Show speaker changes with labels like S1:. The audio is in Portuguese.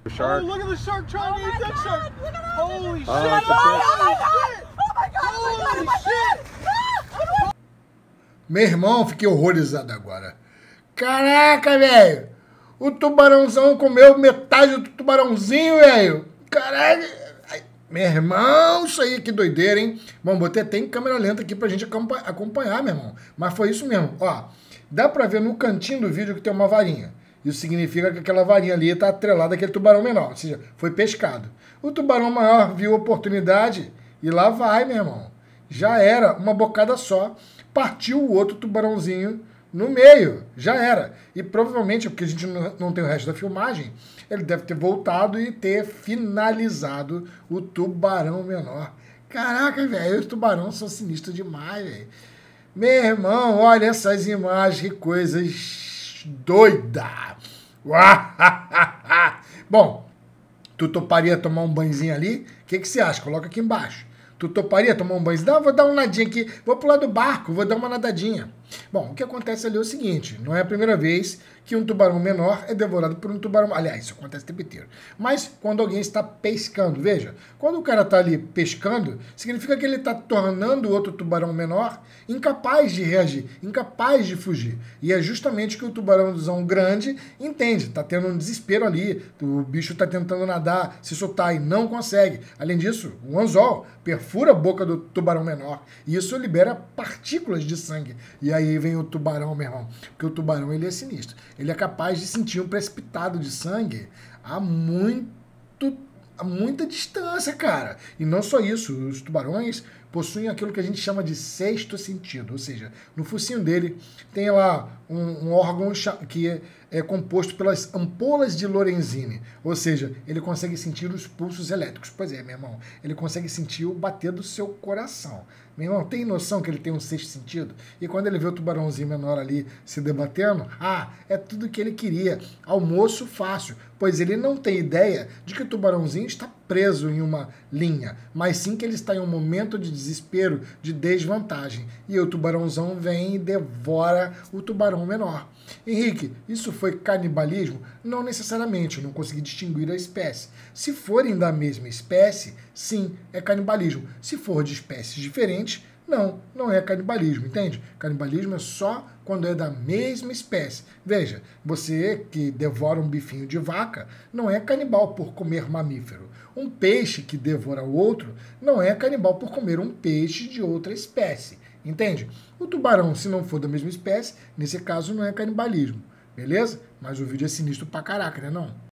S1: Shark.
S2: Oh, look at the shark trying to eat that shark.
S3: Look at that.
S2: Holy shit.
S3: Oh my god! Oh my god!
S2: Holy shit.
S4: Meu irmão, fiquei horrorizado agora. Caraca, velho. O tubarãozão comeu metade do tubarãozinho, velho. Caraca. Ai, meu irmão, isso aí, que doideira, hein? Bom, botei até em câmera lenta aqui pra gente acompanhar, meu irmão. Mas foi isso mesmo. Ó, dá pra ver no cantinho do vídeo que tem uma varinha. Isso significa que aquela varinha ali está atrelada àquele tubarão menor, ou seja, foi pescado. O tubarão maior viu a oportunidade e lá vai, meu irmão. Já era, uma bocada só, partiu o outro tubarãozinho no meio, já era. E provavelmente, porque a gente não tem o resto da filmagem, ele deve ter voltado e ter finalizado o tubarão menor. Caraca, velho, os tubarões são sinistros demais, velho. Meu irmão, olha essas imagens, que coisas doida! Bom, tu toparia tomar um banhozinho ali? O que você acha? Coloca aqui embaixo. Tu toparia tomar um banhozinho? Não, vou dar uma nadinha aqui. Vou pular do barco, vou dar uma nadadinha. Bom, o que acontece ali é o seguinte. Não é a primeira vez que um tubarão menor é devorado por um tubarão... Aliás, isso acontece o tempo inteiro. Mas quando alguém está pescando, veja, quando o cara está ali pescando, significa que ele está tornando o outro tubarão menor incapaz de reagir, incapaz de fugir. E é justamente que o tubarãozão grande entende, está tendo um desespero ali, o bicho está tentando nadar, se soltar e não consegue. Além disso, o anzol perfura a boca do tubarão menor e isso libera partículas de sangue. E aí vem o tubarão, meu irmão, porque o tubarão ele é sinistro. Ele é capaz de sentir um precipitado de sangue a muita distância, cara. E não só isso, os tubarões possuem aquilo que a gente chama de sexto sentido, ou seja, no focinho dele tem lá um órgão que é composto pelas ampolas de Lorenzini, ou seja, ele consegue sentir os pulsos elétricos. Pois é, meu irmão, ele consegue sentir o bater do seu coração. Meu irmão, tem noção que ele tem um sexto sentido? E quando ele vê o tubarãozinho menor ali se debatendo, é tudo que ele queria. Almoço fácil, pois ele não tem ideia de que o tubarãozinho está preso em uma linha, mas sim que ele está em um momento de desespero, de desvantagem. E o tubarãozão vem e devora o tubarão menor. Henrique, isso foi canibalismo? Não necessariamente, eu não consegui distinguir a espécie. Se forem da mesma espécie, sim, é canibalismo. Se for de espécies diferentes, não é canibalismo, entende? Canibalismo é só quando é da mesma espécie. Veja, você que devora um bifinho de vaca não é canibal por comer mamífero. Um peixe que devora o outro não é canibal por comer um peixe de outra espécie, entende? O tubarão, se não for da mesma espécie, nesse caso não é canibalismo, beleza? Mas o vídeo é sinistro pra caraca, né não?